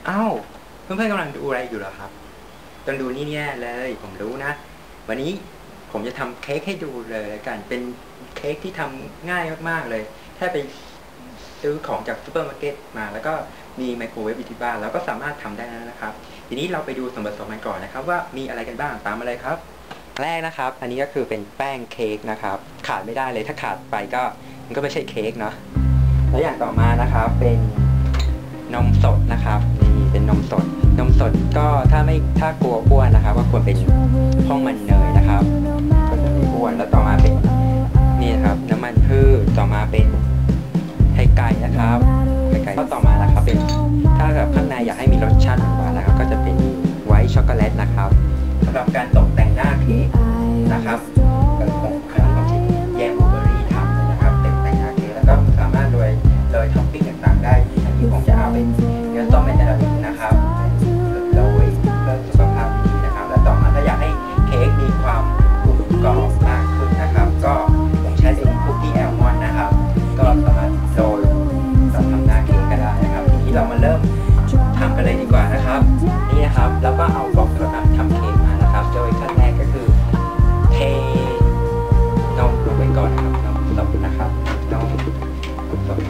อ้าวเพื่อนๆกำลังดูอะไรอยู่เหรอครับต้องดูนี่เนี่ยเลยผมรู้นะวันนี้ผมจะทำเค้กให้ดูเลยกันเป็นเค้กที่ทำง่ายมากๆเลยแค่ไปซื้อของจากซูเปอร์มาร์เก็ตมาแล้วก็มีไมโครเวฟอยู่ที่บ้านเราก็สามารถทำได้แล้วนะครับทีนี้เราไปดูส่วนผสมกันก่อนนะครับว่ามีอะไรกันบ้างตามมาเลยครับแรกนะครับอันนี้ก็คือเป็นแป้งเค้กนะครับขาดไม่ได้เลยถ้าขาดไปก็มันก็ไม่ใช่เค้กเนาะแล้วอย่างต่อมานะครับเป็นนมสดนะครับนี่เป็นนมสดก็ถ้ากลัวอ้วนนะครับก็ควรเป็นห้องมันเนยนะครับก็จะไม่อ้วนแล้วต่อมาเป็นนี่นะครับน้ำมันพืชต่อมาเป็นไข่ไก่นะครับไก่ก็ต่อมานะครับเป็นถ้าแบบข้างในอยากให้มีรสชาติหวานๆนะครับก็จะเป็นไวท์ช็อกโกแลตนะครับสำหรับการตกแต่งหน้าเค้กนะครับก็ของที่แยมบลูเบอร์รี่ทำนะครับเต็มแต่งหน้าเค้กแล้วก็สามารถโรยท็อปปิ้งต่างๆได้อันนี้ผมจะเอาเป็นเนื้อส้มเมทาลิกนะครับโรยเพื่อสุขภาพดีนะครับแล้วต่อมาถ้าอยากให้เค้กมีความกรุบกรอบมากขึ้นนะครับก็ผมใช้เป็นคุกกี้แอลมอนด์นะครับก็สามารถโรยทำหน้าเค้กก็ได้นะครับทีนี้เรามาเริ่มทำกันเลยดีกว่านะครับนี่นะครับแล้วก็เอาบล็อกสำหรับทำเค้กมานะครับโดยขั้นแรกก็คือเทนมลงไปก่อนนะครับนมสดนะครับนมสด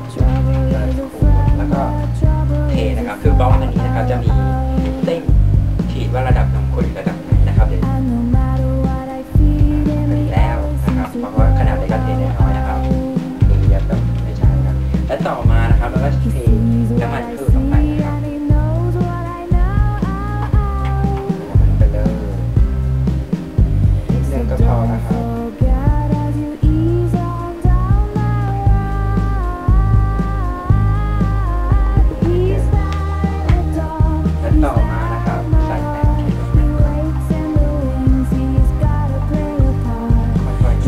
แล้วก็เทนะครับคือบล็อกอันนี้นะครับจะมีเส้นขีดว่าระดับนมข้นอยู่ระดับไหนนะครับเดี๋ยวแล้วนะครับเพราะว่าขนาดเล็กก็เทน้อยนะครับมีเยอะแบบไม่ใช่ครับและต่อมานะครับเราก็เทน้ำมันพืชลงไปนะครับไปเลยนิดนึงก็พอนะครับต่อมานะครับใส่แป้งเค้กลงไปค่อยๆ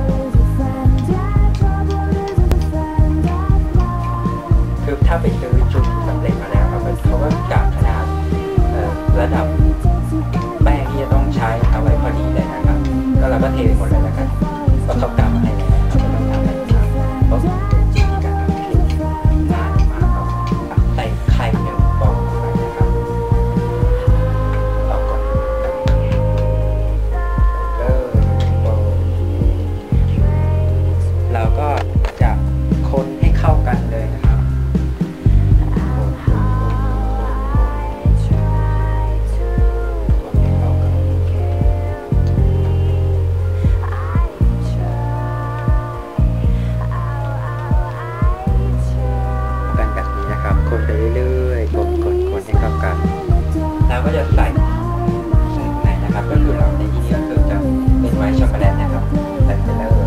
คือถ้าไปซื้อจุ่มสำเร็จมาแล้วครับเขาก็กะขนาดระดับแป้งที่จะต้องใช้เอาไว้พอดีเลยนะครับก็เราก็เทไปหมดเลยแล้วกันเพราะเขากะมาให้แล้วเราไม่ต้องทำอะไรครับเพราะวิธีการทำเค้กง่ายมากครับใส่ไข่1 ฟองไปนะครับเราก็จะคนให้เข้ากันเลยนะครับกันแบบนี้นะครับคนไปเรื่อยๆคนให้เข้ากันแล้วก็จะใส่ในนะครับก็คือเราในที่นี้ก็คือจะเป็นไวท์ช็อกโกแลตนะครับใส่ไปเลย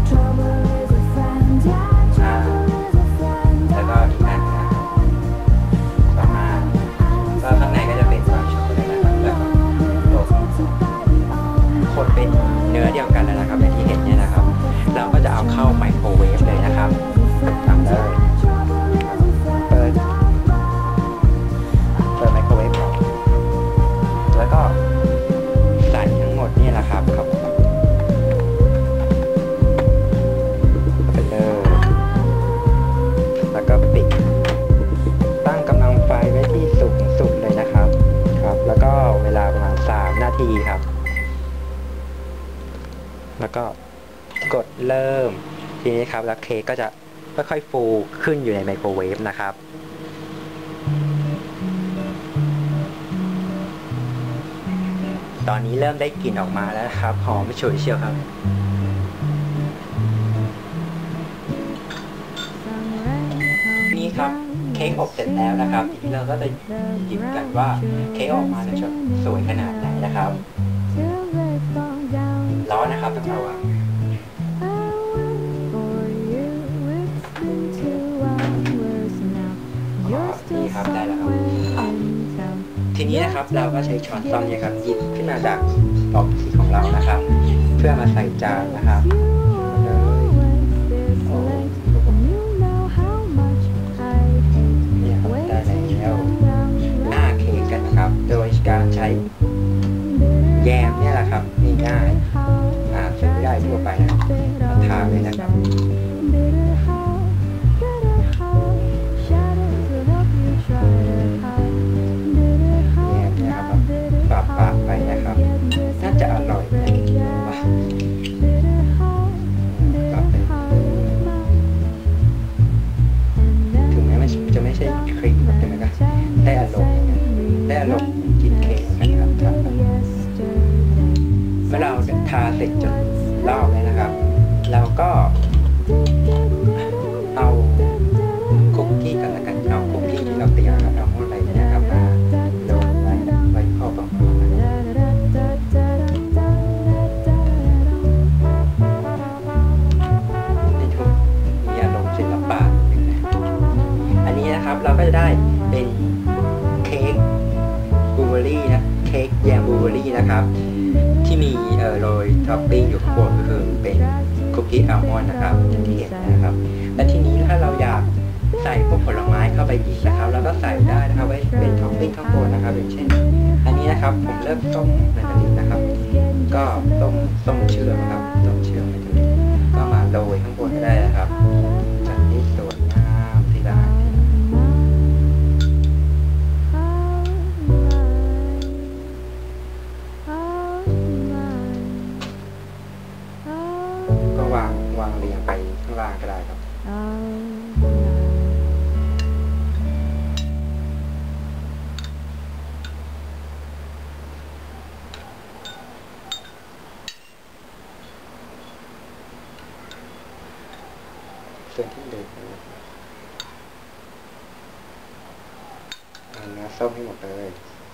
แล้วก็อีกอันนะครับต่อมาก็ข้างในก็จะเป็นไวท์ช็อกโกแลตนะครับแล้วก็คนเป็นเนื้อเดียวกันแล้วนะครับอย่างที่เห็นเนี่ยนะครับเราก็จะเอาเข้าไมโครเวฟเลยนะครับทำเลยเปิดไมโครเวฟก่อนแล้วก็ใส่ทั้งหมดนี่แหละครับครับไปเลยแล้วก็ปิดตั้งกำลังไฟไว้ที่สูงสุดเลยนะครับแล้วก็เวลาประมาณ3 นาทีครับแล้วก็กดเริ่มทีนี้ครับแล้วเค้กก็จะค่อยๆฟูขึ้นอยู่ในไมโครเวฟนะครับตอนนี้เริ่มได้กลิ่นออกมาแล้วครับหอมฉุยเชียวครับนี่ครับเค้กอบเสร็จแล้วนะครับทีนี้เราก็จะหยิบกันว่าเค้กออกมาจะสวยขนาดไหนนะครับร้อนนะครับต้องระวังนี่ครับได้แล้วครับทีนี้นะครับเราก็ใช้ช้อนส้อมเนี่ยครับหยิบขึ้นมาจากบล็อกที่ของเรานะครับเพื่อมาใส่จานนะครับนี่ครับได้แล้วหน้าเค้กกันนะครับโดยการใช้แยมเนี่ยแหละครับง่ายๆซื้อได้ทั่วไปนะทาเลยนะครับ Try to เมื่อเราทาเสร็จจนรอบแล้วนะครับเราก็เอาคุกกี้กันแล้วกันเอาคุกกี้ที่เราเตรียมกับเอาหม้ออะไรเนี่ยครับมาโรยไว้พอบางๆในทุกมีอารมณ์ศิลปะนิดนึงนะอันนี้นะครับเราก็จะได้เป็นเค้กบลูเบอร์รี่นะเค้กแยมบลูเบอร์รี่นะครับที่มีโรยท็อปปิ้งอยู่ข้างบนก็คือเป็นคุกกี้อัลมอนด์นะครับอย่างที่เห็นนะครับและทีนี้ถ้าเราอยากใส่พวกผลไม้เข้าไปอีกนะครับเราก็ใส่ได้นะครับไว้เป็นท็อปปิ้งข้างบนนะครับอย่างเช่นอันนี้นะครับผมเริ่มต้มแมนดารินนะครับก็ต้มเชื่อมครับต้มเชื่อมแมนดารินก็มาโรยข้างบนได้นะครับจัดที่สวยงามที่ร้านก็วางเรียงไปข้างล่างก็ได้ครับส่วนที่เหลือเอาเนื้อส้มให้หมดเลย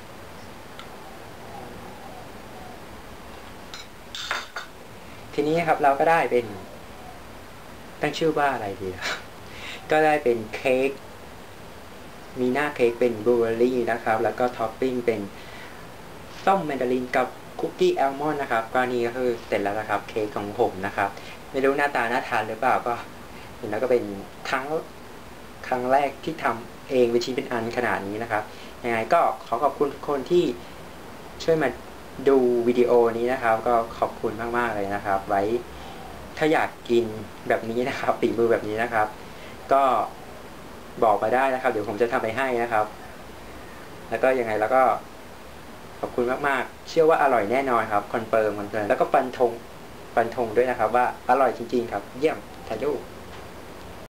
ทีนี้ครับเราก็ได้เป็นตั้งชื่อว่าอะไรดีครับก็ได้เป็นเค้กมีหน้าเค้กเป็นบลูเบอร์รี่นะครับแล้วก็ท็อปปิ้งเป็นส้มแมนดารินกับคุกกี้แอลมอนด์นะครับก็นี่ก็คือเสร็จแล้วนะครับเค้กของผมนะครับไม่รู้หน้าตาน่าทานหรือเปล่าก็เห็นแล้วก็เป็นครั้งแรกที่ทำเองเป็นชิ้นเป็นอันขนาดนี้นะครับยังไงก็ขอขอบคุณทุกคนที่ช่วยมาดูวิดีโอนี้นะครับก็ขอบคุณมากๆเลยนะครับไว้ถ้าอยากกินแบบนี้นะครับฝีมือแบบนี้นะครับก็บอกมาได้นะครับเดี๋ยวผมจะทำไปให้นะครับแล้วก็ยังไงแล้วก็ขอบคุณมากๆเชื่อว่าอร่อยแน่นอนครับคอนเฟิร์มแล้วก็ฟันธงด้วยนะครับว่าอร่อยจริงๆครับเยี่ยมถ่ายรูป